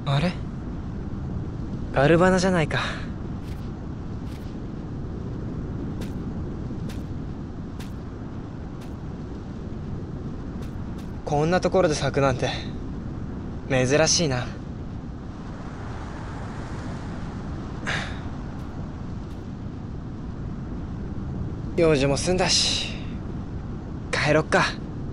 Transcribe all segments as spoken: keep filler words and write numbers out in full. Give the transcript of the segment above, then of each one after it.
あれガルバナじゃないか。こんなところで咲くなんて珍しいな。用事も済んだし帰ろっか。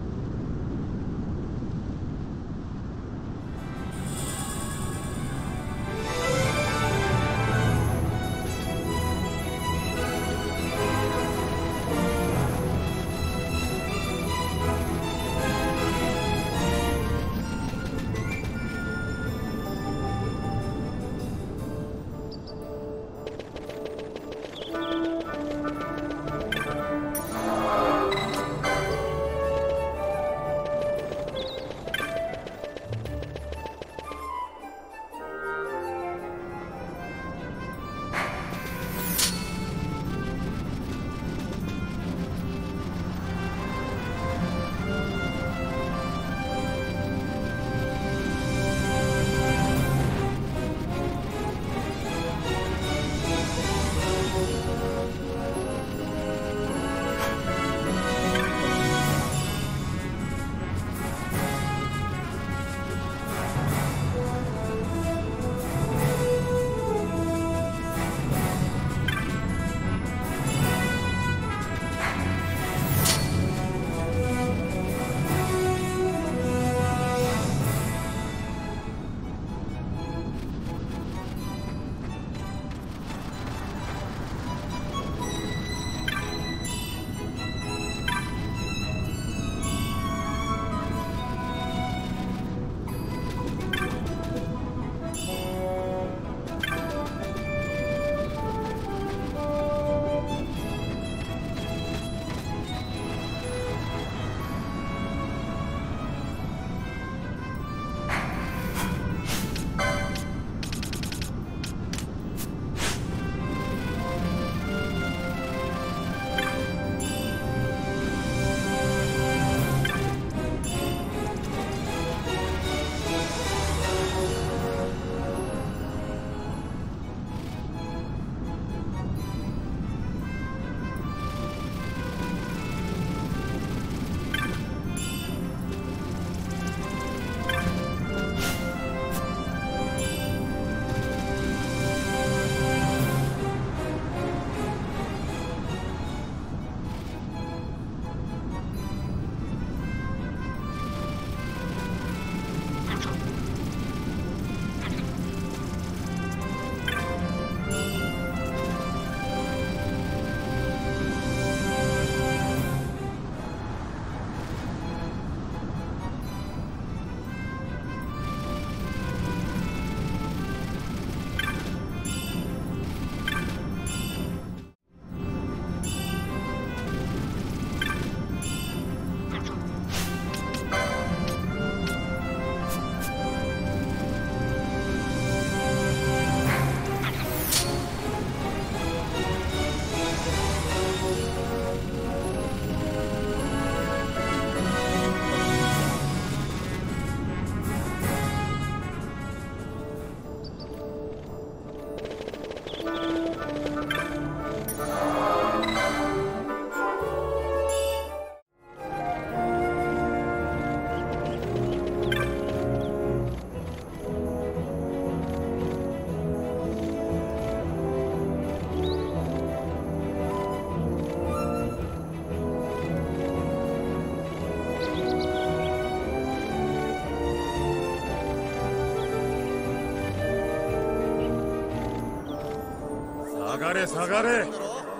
下がれ下がれ。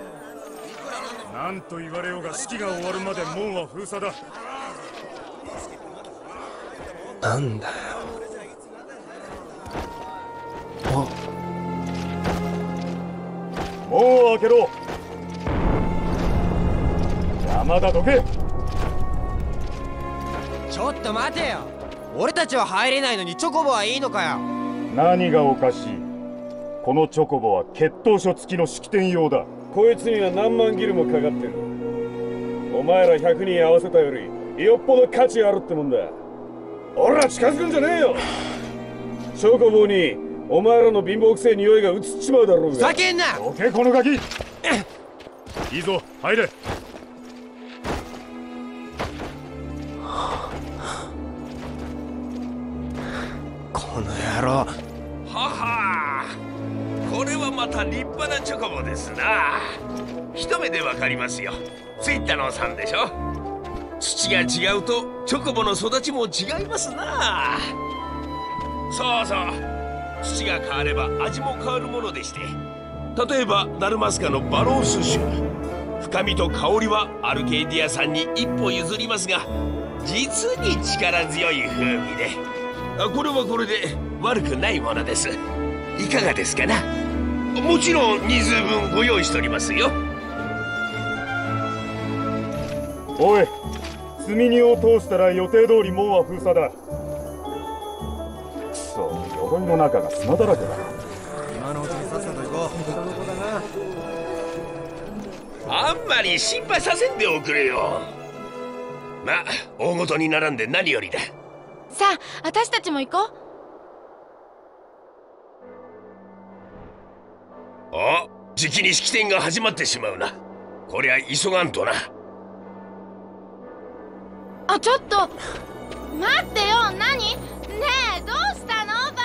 なんと言われようが式が終わるまで門は封鎖だ。 なんだよ。あ、 門を開けろ。邪魔だ、どけ。 ちょっと待てよ。俺たちは入れないのにチョコボはいいのかよ。 何がおかしい。このチョコボは血統書付きの式典用だ。 こいつには何万ギルもかかってる。お前らひゃくにん合わせたよりよっぽど価値あるってもんだ。俺ら近づくんじゃねえよ。 チョコボにお前らの貧乏くせえ匂いが移っちまうだろうが。 ふざけんな。 どけこのガキ。いいぞ入れ。 この野郎。 ははこれはまた立派なチョコボですな。一目でわかりますよ。ツイッターのさんでしょ。土が違うとチョコボの育ちも違いますな。そうそう、土が変われば味も変わるものでして、例えばダルマスカのバロース種、深みと香りはアルケイディアさんに一歩譲りますが、実に力強い風味で、これはこれで悪くないものです。いかがですかな。もちろん人数分ご用意しておりますよ。 おい、積み荷を通したら予定通り門は封鎖だ。くそ、鎧の中が砂だらけだ。 今のうちにさっさと行こう。下の子だな。 あんまり心配させんでおくれよ。まあ大ごとに並んで何よりだ。 さあ、私たちも行こう。 あ、じきに式典が始まってしまうな。こりゃ急がんとな。 あ、ちょっと待ってよ。何？ねえ、どうしたの？バン。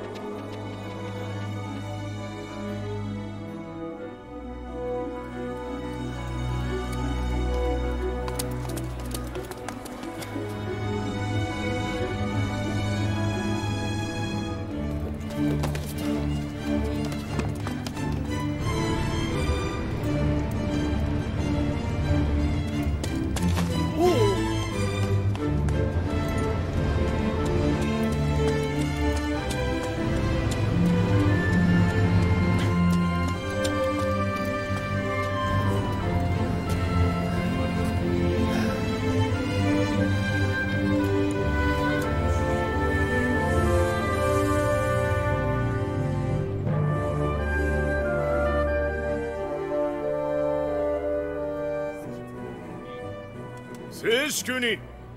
静粛に。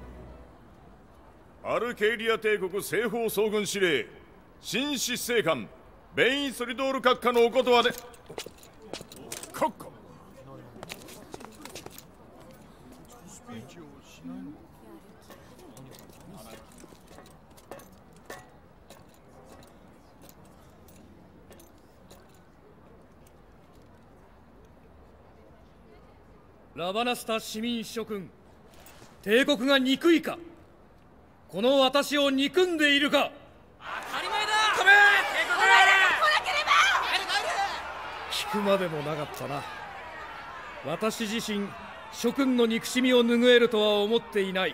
アルケイリア帝国西方総軍司令新執政官ベイン・ソリドール閣下のお言葉で。閣下。 ラバナスタ市民諸君、帝国が憎いか、この私を憎んでいるか。 当たり前だ。 止め。 帝国来なければ。 聞くまでもなかったな。私自身諸君の憎しみを拭えるとは思っていない。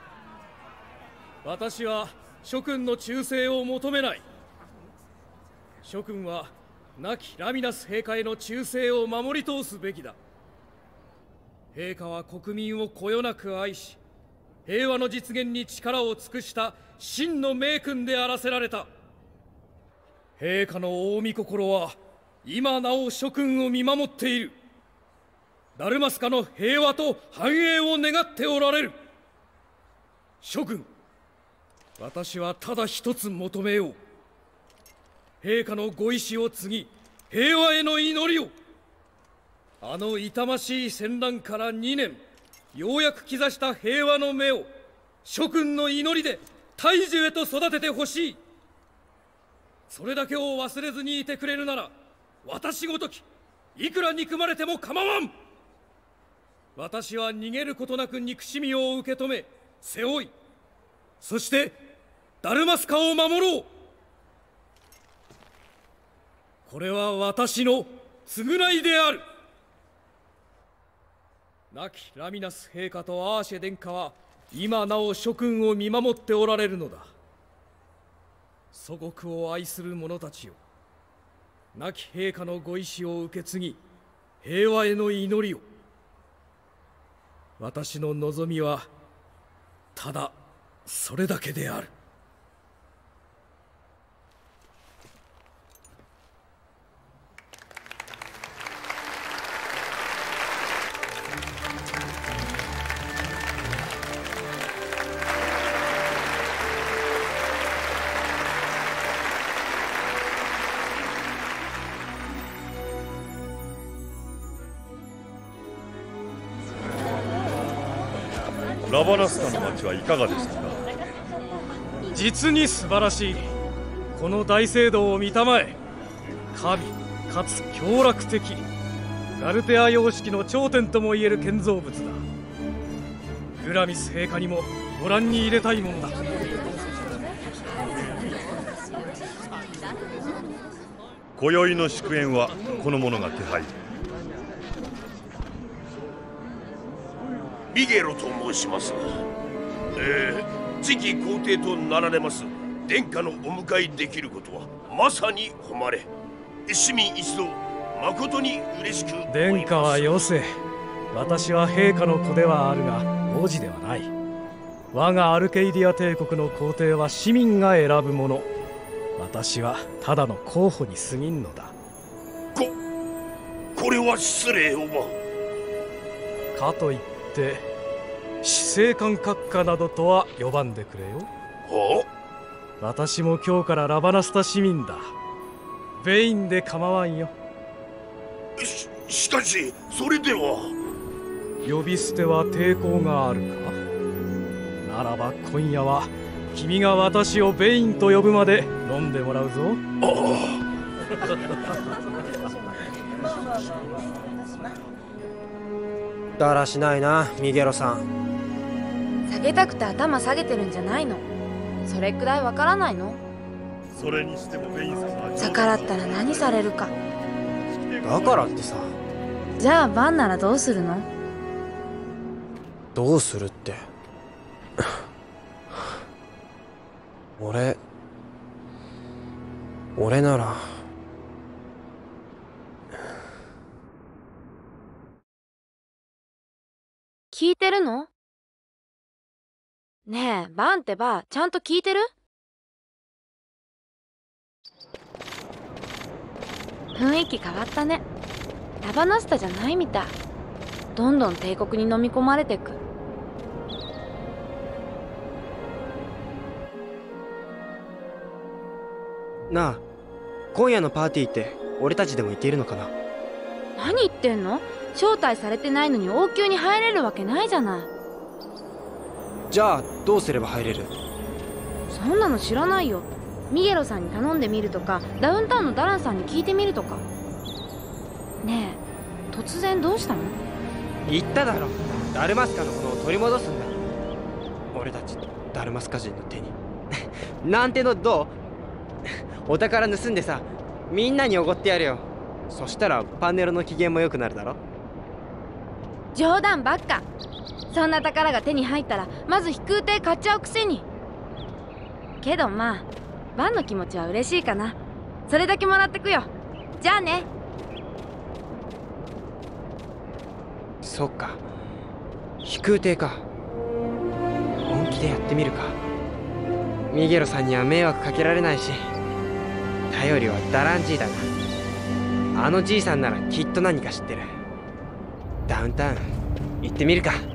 私は諸君の忠誠を求めない。諸君は亡きラミナス陛下への忠誠を守り通すべきだ。陛下は国民をこよなく愛し、平和の実現に力を尽くした真の名君であらせられた。陛下の大御心は今なお諸君を見守っている。ダルマスカの平和と繁栄を願っておられる。諸君、私はただ一つ求めよう。陛下のご意志を継ぎ、平和への祈りを。あの痛ましい戦乱からにねん、ようやく兆した平和の芽を諸君の祈りで大樹へと育ててほしい。それだけを忘れずにいてくれるなら、私ごときいくら憎まれても構わん。私は逃げることなく憎しみを受け止め背負い、そしてダルマスカを守ろう。これは私の償いである。亡きラミナス陛下とアーシェ殿下は今なお諸君を見守っておられるのだ。祖国を愛する者たちよ、亡き陛下のご意志を受け継ぎ、平和への祈りを。私の望みはただそれだけである。 ラバナスタの町はいかがでしたか？ 実に素晴らしい。この大聖堂を見たまえ。神かつ強楽的ガルテア様式の頂点ともいえる建造物だ。グラミス陛下にもご覧に入れたいもんだ。 今宵の祝宴はこの者が手配。 ミゲロと申します。えー、次期皇帝となられます殿下のお迎えできることはまさに誉れ。市民一同誠に嬉しく思います。 殿下はよせ。私は陛下の子ではあるが王子ではない。我がアルケイディア帝国の皇帝は市民が選ぶもの。私はただの候補に過ぎんのだ。 ここれは失礼をば。 かといって死生観閣下などとは呼ばんでくれよ。 はあ、私も今日からラバナスタ市民だ。ベインで構わんよ。 ししかしそれでは。 呼び捨ては抵抗があるか？ならば今夜は君が私をベインと呼ぶまで飲んでもらうぞ。 ああだらしないな、ミゲロさん。 下げたくて頭下げてるんじゃないの？それくらいわからないの？ それにしてもベイン様は逆らったら何されるか。 だからってさ。 じゃあバンならどうするの？ どうするって俺俺なら聞いてるの？ねえ、バンってば、ちゃんと聞いてる？雰囲気変わったね。ラバナスタじゃないみたい。どんどん帝国に飲み込まれてく。 なあ、今夜のパーティーって俺たちでも行けるのかな？ 何言ってんの？招待されてないのに王宮に入れるわけないじゃない。 じゃあどうすれば入れる？ そんなの知らないよ。ミゲロさんに頼んでみるとか、ダウンタウンのダランさんに聞いてみるとか。ねえ、突然どうしたの？ 言っただろ、ダルマスカのものを取り戻すんだ。俺たちダルマスカ人の手になんてのどう？お宝盗んでさ、みんなにおごってやるよ。そしたらパンネロの機嫌も良くなるだろ。 冗談ばっか。そんな宝が手に入ったらまず飛空艇買っちゃうくせに。けどまあバンの気持ちは嬉しいかな。それだけもらってくよ。じゃあね。 そっか、飛空艇か。本気でやってみるか。ミゲロさんには迷惑かけられないし、頼りはダランジーだな。あのじいさんならきっと何か知ってる。ダウンタウン行ってみるか。